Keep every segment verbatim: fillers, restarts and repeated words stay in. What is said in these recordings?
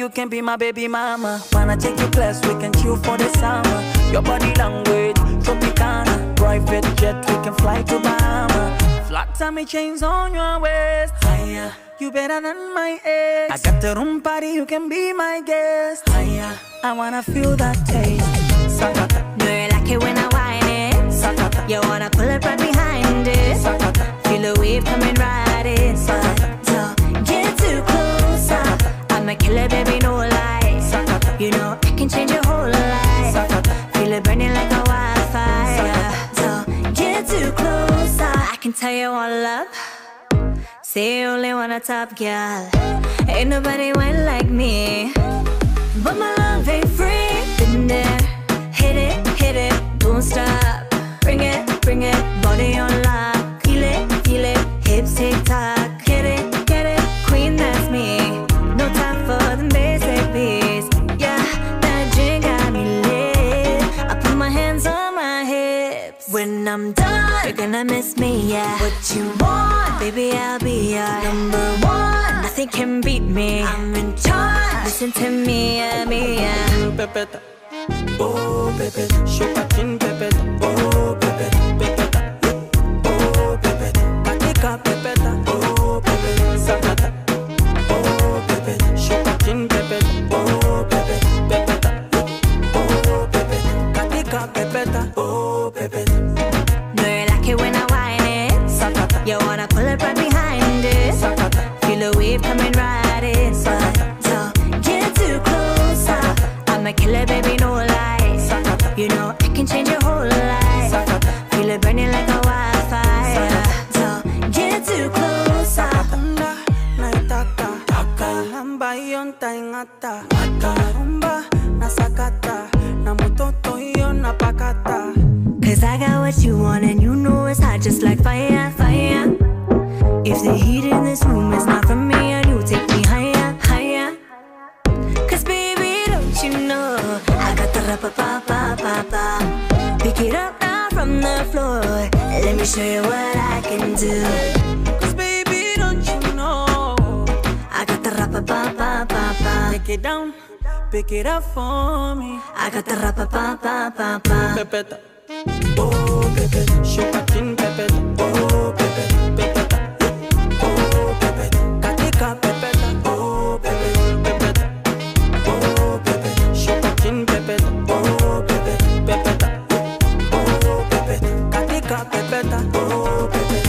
you can be my baby mama. Wanna take you class, we can chill for the summer. Your body language, Tropicana. Private jet, we can fly to Bahama. Flat tummy chains on your waist. Higher, you better than my ex. I got the room party, you can be my guest. Higher, I wanna feel that taste. Sakata. Do you like it when I whine it? Sakata. You wanna pull it right behind it? Sakata. Feel the wave coming right in. But don't get too close. I'm a killer, baby, no lie. Sakata. You know I can change your whole life. Sakata. Feel it burning like a wildfire. Don't get too close. I can tell you all up. Say you only want a top girl. Ain't nobody went like me. But my love ain't free. Been there, hit it, hit it, don't stop. Bring it, bring it, body on lock. Feel it, feel it, hips tick tock. Get it, get it, queen, that's me. No time for the basic beats. Yeah, that drink got me lit. I put my hands on my hips. When I'm done, you're gonna miss me, yeah. What you want, baby, I'll be your number one. Nothing can beat me, I'm in charge. Listen to me, yeah, me, yeah. Pepeta, oh pepeta, shopatin pepeta, oh pepeta, pepeta, oh pepeta, katika pepeta, oh pepeta, sakata, oh pepeta, shopatin pepeta, oh pepeta, pepeta, oh pepeta, katika pepeta, oh pepeta. Do you like it when I whine it? Sakata. You wanna pull it right behind it? Sakata. Feel the wave coming right in. But don't get too close. I'm a killer, baby, no lie. Sakata. You know I can change your whole life. Sakata. Feel it burning like a wildfire. Don't get too close. Sakatanda, naitaka, taka, lamba yonta ingata, taka, rumba, nasakata, na mutoto iyo napakata. Cause I got what you want and you know it's hot just like fire, fire. If the heat in this room is not from me and you take me higher, higher. Cause baby, don't you know I got the ra-pa-pa-pa-pa-pa. Pick it up now from the floor. Let me show you what I can do. Cause baby, don't you know I got the ra-pa-pa-pa-pa-pa. Take it down, pick it up for me. I got the ra-pa-pa-pa-pa-pa. Pepeta, oh pepeta, shopatin pepeta, oh pepeta, pepeta, oh pepeta, katika pepeta, oh pepeta, pepeta, oh pepeta, shopatin pepeta, oh pepeta, pepeta, oh pepeta, katika pepeta, oh pepeta.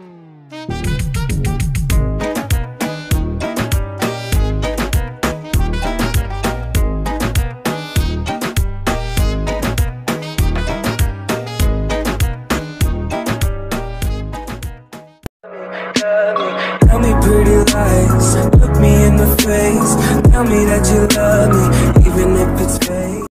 Tell me pretty lies, look me in the face. Tell me that you love me, even if it's fake.